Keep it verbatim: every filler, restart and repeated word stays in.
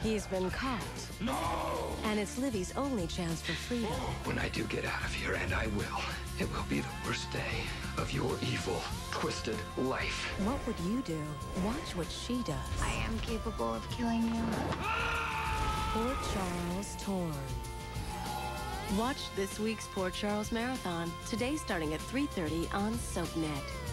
He's been caught. No! And it's Livvie's only chance for freedom. When I do get out of here, and I will, it will be the worst day of your evil, twisted life. What would you do? Watch what she does. I am capable of killing you. Port Charles Torn. Watch this week's Port Charles Marathon, today starting at three thirty on SoapNet.